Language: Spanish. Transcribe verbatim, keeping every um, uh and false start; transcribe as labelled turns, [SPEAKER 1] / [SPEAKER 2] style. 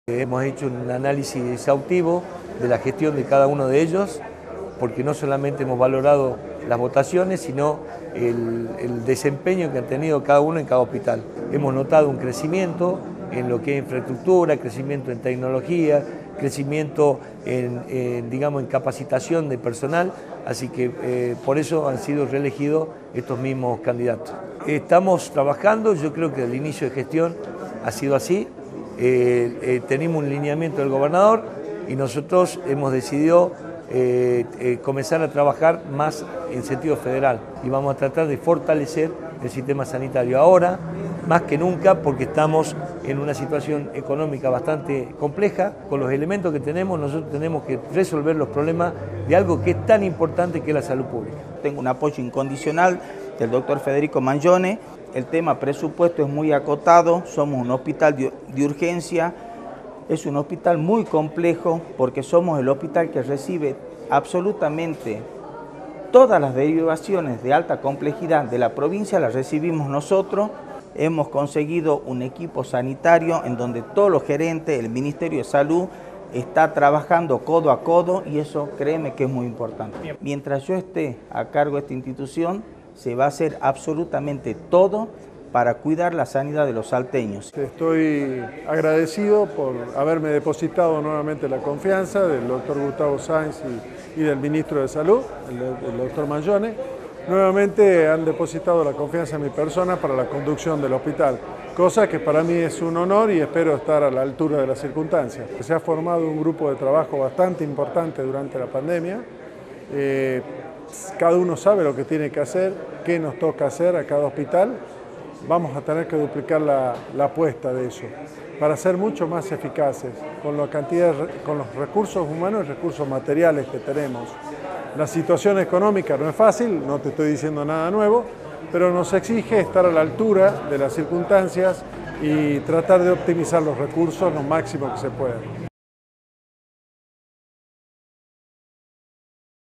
[SPEAKER 1] Hemos hecho un análisis exhaustivo de la gestión de cada uno de ellos, porque no solamente hemos valorado las votaciones, sino el, el desempeño que han tenido cada uno en cada hospital. Hemos notado un crecimiento en lo que es infraestructura, crecimiento en tecnología, crecimiento en, en, digamos, en capacitación de personal, así que eh, por eso han sido reelegidos estos mismos candidatos. Estamos trabajando, yo creo que el inicio de gestión ha sido así. Eh, eh, tenemos un lineamiento del gobernador y nosotros hemos decidido eh, eh, comenzar a trabajar más en sentido federal y vamos a tratar de fortalecer el sistema sanitario ahora, más que nunca, porque estamos en una situación económica bastante compleja. Con los elementos que tenemos, nosotros tenemos que resolver los problemas de algo que es tan importante que es la salud pública.
[SPEAKER 2] Tengo un apoyo incondicional del doctor Federico Mangione. El tema presupuesto es muy acotado, somos un hospital de, de urgencia, es un hospital muy complejo porque somos el hospital que recibe absolutamente todas las derivaciones de alta complejidad de la provincia, las recibimos nosotros. Hemos conseguido un equipo sanitario en donde todos los gerentes, el Ministerio de Salud, está trabajando codo a codo y eso créeme que es muy importante. Mientras yo esté a cargo de esta institución, se va a hacer absolutamente todo para cuidar la sanidad de los salteños.
[SPEAKER 3] Estoy agradecido por haberme depositado nuevamente la confianza del doctor Gustavo Sáenz y, y del ministro de Salud, el, el doctor Mangione. Nuevamente han depositado la confianza en mi persona para la conducción del hospital, cosa que para mí es un honor y espero estar a la altura de las circunstancias. Se ha formado un grupo de trabajo bastante importante durante la pandemia. Eh, Cada uno sabe lo que tiene que hacer, qué nos toca hacer a cada hospital. Vamos a tener que duplicar la, la apuesta de eso para ser mucho más eficaces con la cantidad, de, con los recursos humanos y recursos materiales que tenemos. La situación económica no es fácil, no te estoy diciendo nada nuevo, pero nos exige estar a la altura de las circunstancias y tratar de optimizar los recursos lo máximo que se pueda.